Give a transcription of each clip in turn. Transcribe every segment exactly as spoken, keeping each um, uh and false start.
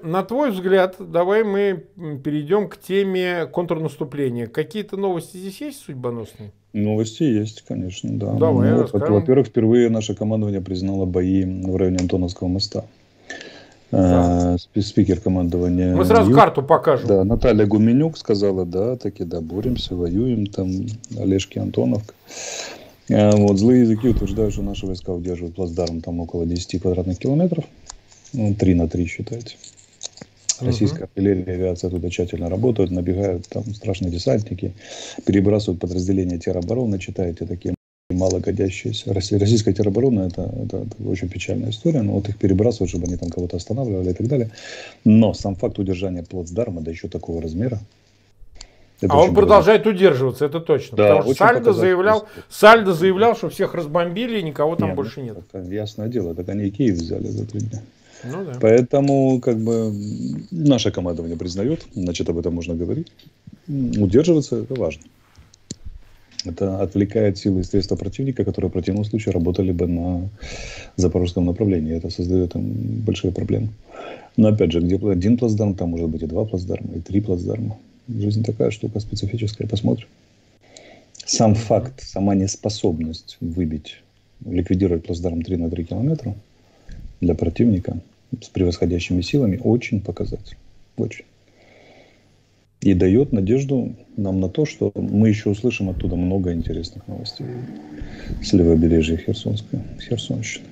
на твой взгляд, давай мы перейдем к теме контрнаступления. Какие-то новости здесь есть судьбоносные? Новости есть, конечно, да. Давай, Ну, расскажем. во-первых, впервые наше командование признало бои в районе Антоновского моста. Да. Спикер командования... Мы сразу Ю... карту покажем. Да, Наталья Гуменюк сказала, да, таки, да, боремся, воюем, там, Олежки, Антоновка. Вот, злые языки утверждают, что наши войска удерживают плацдарм там около десяти квадратных километров. Ну, три на три, считайте. Российская артиллерия и авиация туда тщательно работают, набегают, там страшные десантники, перебрасывают подразделения теробороны, читаете такие малогодящиеся. Российская тероборона это, это, это очень печальная история, но вот их перебрасывают, чтобы они там кого-то останавливали и так далее. Но сам факт удержания плацдарма, да еще такого размера. А он продолжает удерживаться, это точно. Да, потому что Сальдо заявлял, Сальдо заявлял, что всех разбомбили и никого там нет, больше нет. Это ясное дело, так они и Киев взяли за три дня. Ну, да. Поэтому как бы наше командование признает, значит, об этом можно говорить. Удерживаться это важно. Это отвлекает силы и средства противника, которые в противном случае работали бы на запорожском направлении. Это создает им большие проблемы. Но опять же, где один плацдарм, там может быть и два плацдарма, и три плацдарма. Жизнь такая штука специфическая. Посмотрим. Сам факт, сама неспособность выбить, ликвидировать плацдарм три на три километра для противника с превосходящими силами очень показатель. Очень. И дает надежду нам на то, что мы еще услышим оттуда много интересных новостей с левобережья Херсонской, Херсонщины.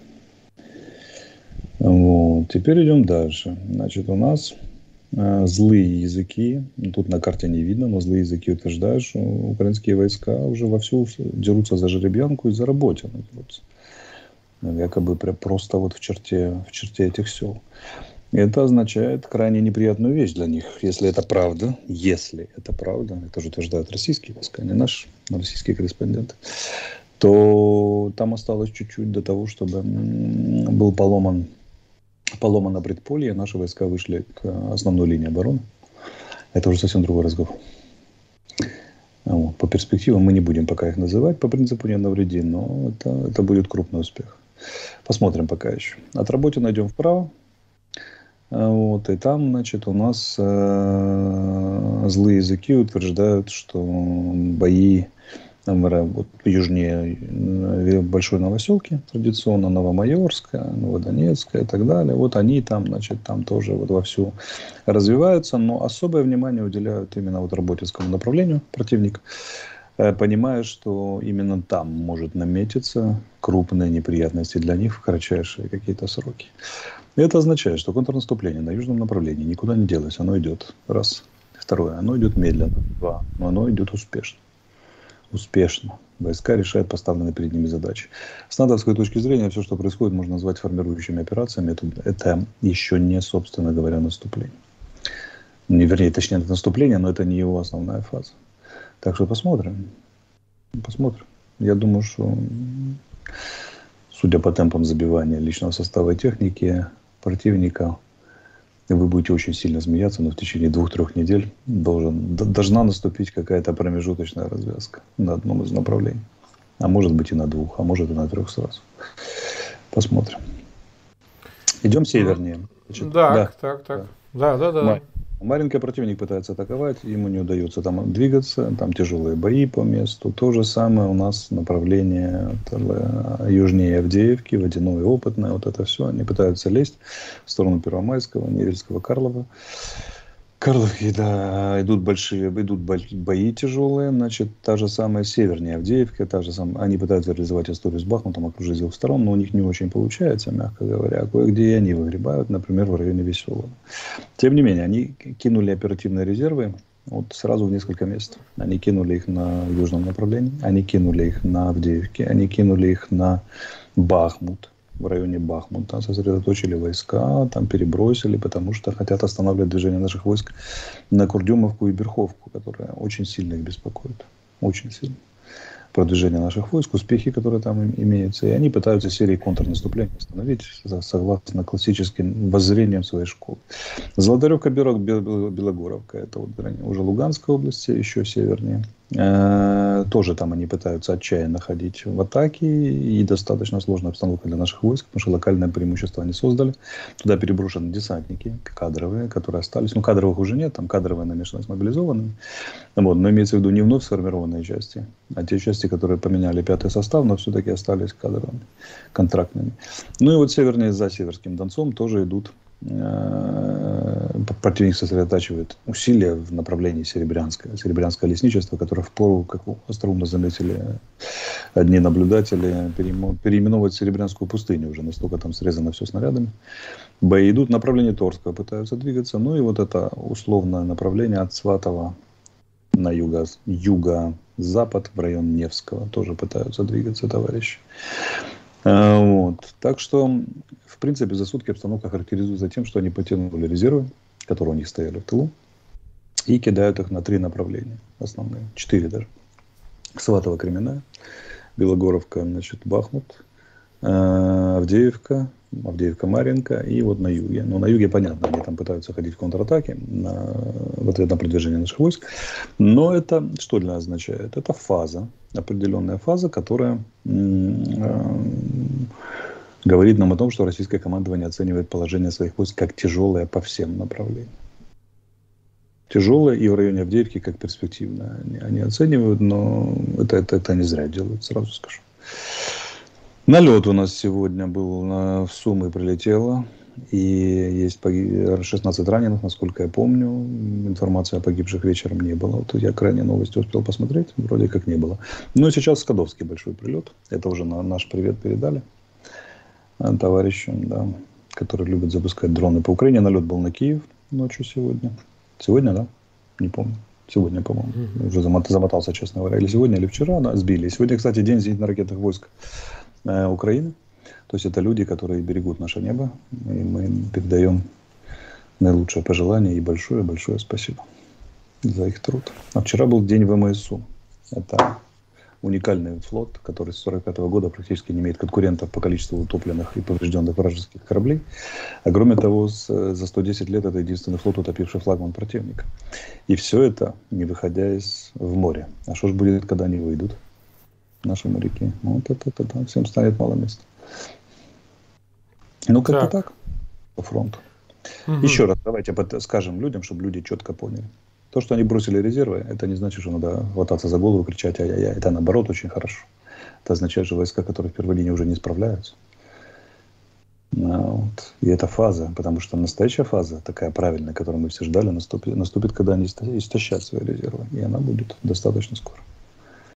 Вот. Теперь идем дальше. Значит, у нас э, злые языки, тут на карте не видно, но злые языки утверждают, что украинские войска уже вовсю дерутся за жеребьянку и за Работино дерутся. Якобы просто вот в черте, в черте этих сел. Это означает крайне неприятную вещь для них. Если это правда, если это правда, это же утверждают российские войска, не наши, российские корреспонденты, то там осталось чуть-чуть до того, чтобы был поломан, поломано предполье, наши войска вышли к основной линии обороны. Это уже совсем другой разговор. Вот. По перспективам мы не будем пока их называть, по принципу не навреди, но это, это будет крупный успех. Посмотрим пока еще. От работы найдем вправо. Вот, и там, значит, у нас э, злые языки утверждают, что бои там, вот, южнее Большой Новоселки, традиционно Новомайорская, Новодонецкая и так далее. Вот они там, значит, там тоже вот вовсю развиваются, но особое внимание уделяют именно вот Работинскому направлению противника, э, понимая, что именно там может наметиться крупные неприятности для них в кратчайшие какие-то сроки. Это означает, что контрнаступление на южном направлении никуда не делось. Оно идет. Раз. Второе. Оно идет медленно. Два. Но оно идет успешно. Успешно. Войска решают поставленные перед ними задачи. С натовской точки зрения, все, что происходит, можно назвать формирующими операциями. Это, это еще не, собственно говоря, наступление. Не, вернее, точнее, это наступление, но это не его основная фаза. Так что посмотрим. Посмотрим. Я думаю, что, судя по темпам забивания личного состава и техники противника, вы будете очень сильно смеяться, но в течение двух-трех недель должен, должна наступить какая-то промежуточная развязка на одном из направлений. А может быть и на двух, а может и на трех сразу. Посмотрим. Идем севернее. Значит, так, да, так, так. Да, да, да. да. Маленький противник пытается атаковать, ему не удается там двигаться, там тяжелые бои по месту. То же самое у нас направление южнее Авдеевки, Водяное, Опытное, вот это все. Они пытаются лезть в сторону Первомайского, Невельского, Карлова. Карловки, да, идут большие, идут бои тяжелые, значит, та же самая севернее Авдеевка, та же самая, они пытаются реализовать историю с Бахмутом, окружить с двух сторон, но у них не очень получается, мягко говоря, кое-где и они выгребают, например, в районе Веселого. Тем не менее, они кинули оперативные резервы вот сразу в несколько мест. Они кинули их на южном направлении, они кинули их на Авдеевке, они кинули их на Бахмут. В районе Бахмута сосредоточили войска, там перебросили, потому что хотят останавливать движение наших войск на Курдюмовку и Берховку, которая очень сильно их беспокоит. Очень сильно. Продвижение наших войск, успехи, которые там имеются. И они пытаются серии контрнаступления остановить, согласно классическим воззрениям своей школы. Золотаревка, Белогоровка, это вот уже Луганская область, еще севернее. Э, Тоже там они пытаются отчаянно ходить в атаке. И достаточно сложная обстановка для наших войск, потому что локальное преимущество они создали. Туда переброшены десантники кадровые, которые остались. Ну, кадровых уже нет, там кадровые намешаны с мобилизованными. Вот. Но имеется в виду не вновь сформированные части, а те части, которые поменяли пятый состав, но все-таки остались кадровыми, контрактными. Ну и вот севернее, за Северским Донцом тоже идут. Противник сосредотачивает усилия в направлении Серебрянска. Серебрянское лесничество, которое впору, как остроумно заметили одни наблюдатели, переименовывать Серебрянскую пустыню. Уже настолько там срезано все снарядами. Бои идут в направлении Торска, пытаются двигаться. Ну и вот это условное направление от Сватова на юго, юго-запад, в район Невского, тоже пытаются двигаться товарищи. Вот. Так что, в принципе, за сутки обстановка характеризуется тем, что они потянули резервы, которые у них стояли в тылу, и кидают их на три направления основные, четыре даже. Сватово-Кременная, Белогоровка, значит, Бахмут, Авдеевка, Авдеевка-Марьинка и вот на юге. Но на юге, понятно, они там пытаются ходить в контратаке на, в ответ на продвижение наших войск. Но это что для нас означает? Это фаза, определенная фаза, которая э, говорит нам о том, что российское командование оценивает положение своих войск как тяжелое по всем направлениям. Тяжелое и в районе Авдеевки как перспективное. Они, они оценивают, но это, это, это не зря делают, сразу скажу. Налет у нас сегодня был, в Сумы прилетело, и есть шестнадцать раненых, насколько я помню. Информации о погибших вечером не было. Вот я крайние новости успел посмотреть, вроде как не было. Но сейчас Скадовский большой прилет. Это уже на наш привет передали товарищам, да, которые любят запускать дроны по Украине. Налет был на Киев ночью сегодня. Сегодня, да? Не помню. Сегодня, по-моему. Mm-hmm. Уже замотался, честно говоря. Или сегодня, или вчера, да, сбили. Сегодня, кстати, день зенитно-ракетных войск Украины. То есть это люди, которые берегут наше небо. И мы им передаем наилучшее пожелание и большое-большое спасибо за их труд. А вчера был день ВМСУ. Это уникальный флот, который с сорок пятого года практически не имеет конкурентов по количеству утопленных и поврежденных вражеских кораблей. А кроме того, с, за сто десять лет это единственный флот, утопивший флагман противника. И все это, не выходя из в море. А что же будет, когда они выйдут? Наши моряки. Вот это, это, это всем станет мало места. Ну, как-то так. так по фронту. Угу. Еще раз давайте скажем людям, чтобы люди четко поняли. То, что они бросили резервы, это не значит, что надо хвататься за голову, кричать ай-яй-яй. Это наоборот очень хорошо. Это означает, что войска, которые в первой линии уже не справляются. Вот. И это фаза, потому что настоящая фаза, такая правильная, которую мы все ждали, наступит, наступит, когда они истощат свои резервы. И она будет достаточно скоро.